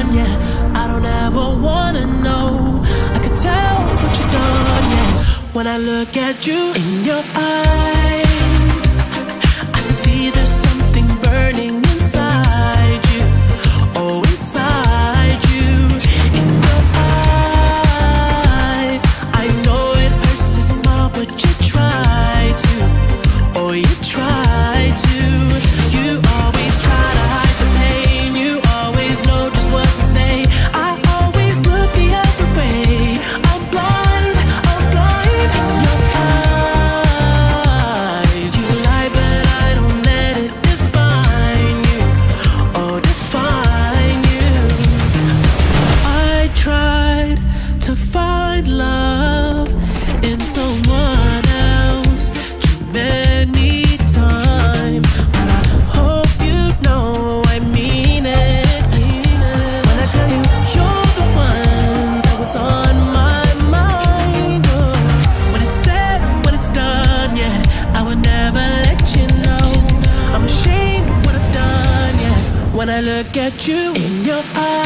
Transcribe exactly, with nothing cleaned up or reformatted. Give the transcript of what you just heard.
done, yeah. I don't ever wanna know. I can tell what you've done, yeah. When I look at you in your eyes, I see there's something burning inside you. Oh, inside you. In your eyes, I know it hurts to smile, but you try to. Oh, you try to. You always try to hide the pain. You always know just what to say. I always look the other way. I'm blind, I'm blind in your eyes. You lie, but I don't let it define you. Oh, define you. I tried to find love in someone else too many times, but I hope you know I mean it. When I tell you you're the one that was on my mind, oh. When it's said, when it's done, yeah, I would never let you know. I'm ashamed of what I've done, yeah. When I look at you in your eyes,